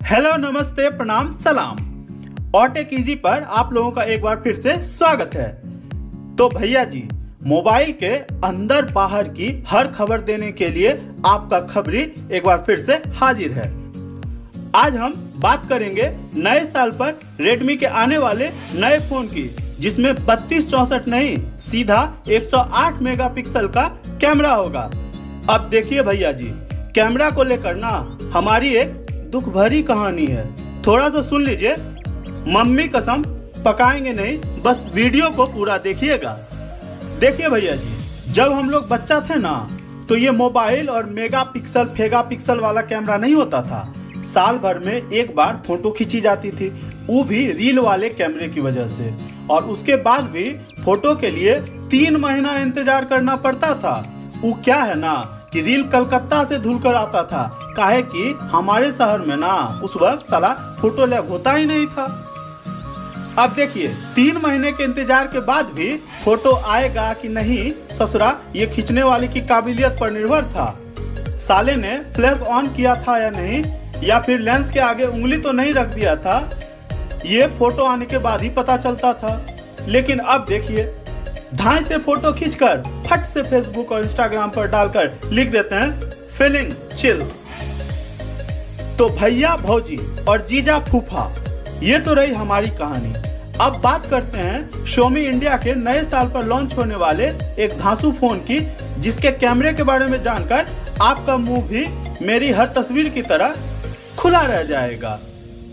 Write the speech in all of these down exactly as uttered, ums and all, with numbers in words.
Hello, नमस्ते, प्रणाम, सलाम। ऑटेक इजी पर आप लोगों का एक बार फिर से स्वागत है। तो भैया जी, मोबाइल के अंदर बाहर की हर खबर देने के लिए आपका खबरी एक बार फिर से हाजिर है। आज हम बात करेंगे नए साल पर रेडमी के आने वाले नए फोन की, जिसमें बत्तीस चौसठ नहीं सीधा एक सौ आठ मेगापिक्सल का कैमरा होगा। अब देखिए भैया जी, कैमरा को लेकर ना हमारी एक दुख भरी कहानी है। थोड़ा सा सुन लीजिए, मम्मी कसम पकाएंगे नहीं, बस वीडियो को पूरा देखिएगा। देखिए भैया जी, जब हम लोग बच्चा थे ना, तो ये मोबाइल और मेगा पिक्सल फेगा पिक्सल वाला कैमरा नहीं होता था। साल भर में एक बार फोटो खींची जाती थी, वो भी रील वाले कैमरे की वजह से। और उसके बाद भी फोटो के लिए तीन महीना इंतजार करना पड़ता था। वो क्या है ना कि रील कलकत्ता से धुल कर आता था, काहे कि हमारे शहर में ना उस वक्त साला फोटो लैब होता ही नहीं था। अब देखिए, तीन महीने के इंतजार के बाद भी फोटो आएगा कि नहीं, ससुरा ये खींचने वाले की काबिलियत पर निर्भर था। साले ने फ्लैश ऑन किया था या नहीं, या फिर लेंस के आगे उंगली तो नहीं रख दिया था, ये फोटो आने के बाद ही पता चलता था। लेकिन अब देखिए, धाई से फोटो खींचकर फट से फेसबुक और इंस्टाग्राम पर डालकर लिख देते हैं फीलिंग चिल। तो भैया भौजी और जीजा फूफा, ये तो रही हमारी कहानी। अब बात करते हैं Xiaomi इंडिया के नए साल पर लॉन्च होने वाले एक धांसू फोन की, जिसके कैमरे के बारे में जानकर आपका मुंह भी मेरी हर तस्वीर की तरह खुला रह जाएगा।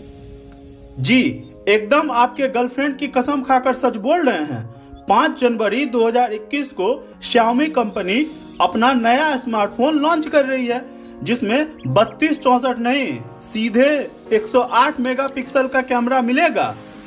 जी, एकदम आपके गर्लफ्रेंड की कसम खाकर सच बोल रहे हैं। पाँच जनवरी दो हज़ार इक्कीस को Xiaomi कंपनी अपना नया स्मार्टफोन लॉन्च कर रही है, जिसमें बत्तीस चौसठ नहीं सीधे एक सौ आठ मेगापिक्सल का कैमरा मिलेगा।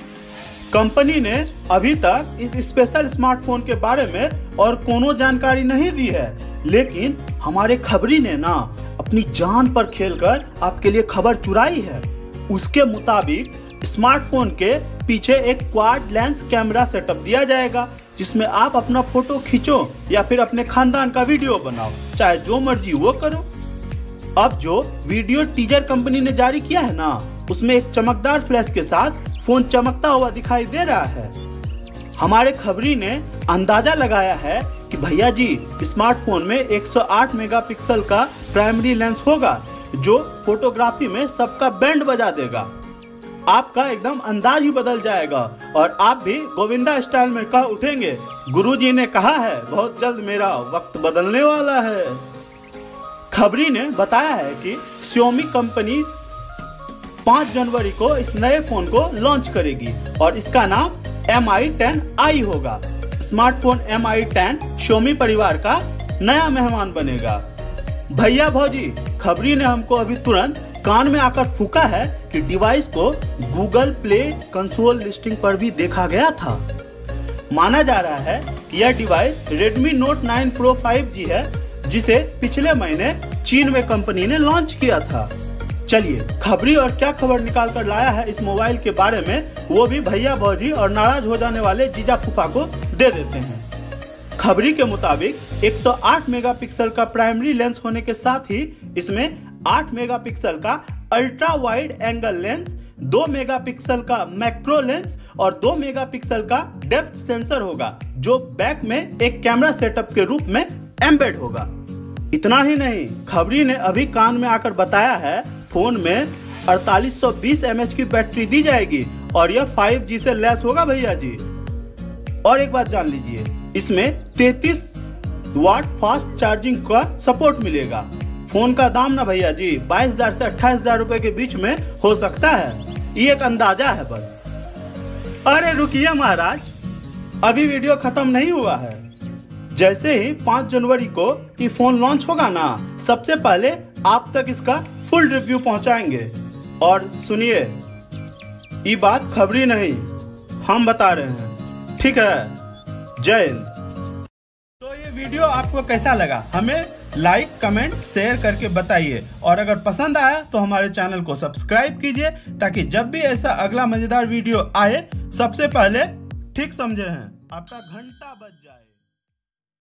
कंपनी ने अभी तक इस स्पेशल स्मार्टफोन के बारे में और कोनो जानकारी नहीं दी है, लेकिन हमारे खबरी ने ना अपनी जान पर खेलकर आपके लिए खबर चुराई है। उसके मुताबिक स्मार्टफोन के पीछे एक क्वाड लेंस कैमरा सेटअप दिया जाएगा, जिसमें आप अपना फोटो खींचो या फिर अपने खानदान का वीडियो बनाओ, चाहे जो मर्जी वो करो। अब जो वीडियो टीजर कंपनी ने जारी किया है ना, उसमें एक चमकदार फ्लैश के साथ फोन चमकता हुआ दिखाई दे रहा है। हमारे खबरी ने अंदाजा लगाया है कि भैया जी, स्मार्टफोन में एक सौ आठ मेगापिक्सल का प्राइमरी लेंस होगा, जो फोटोग्राफी में सबका बैंड बजा देगा। आपका एकदम अंदाज ही बदल जाएगा और आप भी गोविंदा स्टाइल में कह उठेंगे, गुरुजी ने कहा है बहुत जल्द मेरा वक्त बदलने वाला है। खबरी ने बताया है कि Xiaomi कंपनी पाँच जनवरी को इस नए फोन को लॉन्च करेगी और इसका नाम एम आई टेन आई होगा। Smartphone M I ten Xiaomi परिवार का नया मेहमान बनेगा। भैया भौजी, खबरी ने हमको अभी तुरंत कान में आकर फूका है कि डिवाइस को गूगल प्ले कंसोल लिस्टिंग पर भी देखा गया था। माना जा रहा है कि यह device Redmi Note nine Pro five G है, जिसे पिछले महीने चीन में कंपनी ने लॉन्च किया था। चलिए, खबरी और क्या खबर निकाल कर लाया है इस मोबाइल के बारे में, वो भी भैया भौजी और नाराज हो जाने वाले जीजा फूफा को दे देते हैं। खबरी के मुताबिक एक सौ आठ मेगापिक्सल का प्राइमरी लेंस होने के साथ ही इसमें आठ मेगापिक्सल का अल्ट्रा वाइड एंगल लेंस, दो मेगापिक्सल का मैक्रो लेंस और दो मेगापिक्सल का डेप्थ सेंसर होगा, जो बैक में एक कैमरा सेटअप के रूप में एम्बेड होगा। इतना ही नहीं, खबरी ने अभी कान में आकर बताया है फोन में अड़तालीस सौ बीस एम एच की बैटरी दी जाएगी और यह फाइव जी से लैस होगा भैया जी। और एक बात जान लीजिए, इसमें तैंतीस वाट फास्ट चार्जिंग का सपोर्ट मिलेगा। फोन का दाम ना भैया जी बाईस हजार से अट्ठाईस हजार रुपए के बीच में हो सकता है, ये एक अंदाजा है बस। अरे रुकिए महाराज, अभी वीडियो खत्म नहीं हुआ है। जैसे ही पाँच जनवरी को ये फोन लॉन्च होगा ना, सबसे पहले आप तक इसका फुल रिव्यू पहुंचाएंगे। और सुनिए, ये बात खबरी नहीं, हम बता रहे हैं, ठीक है? जय हिंद। तो ये वीडियो आपको कैसा लगा, हमें लाइक कमेंट शेयर करके बताइए, और अगर पसंद आया तो हमारे चैनल को सब्सक्राइब कीजिए, ताकि जब भी ऐसा अगला मजेदार वीडियो आए सबसे पहले ठीक समझे हैं आपका घंटा बज जाए।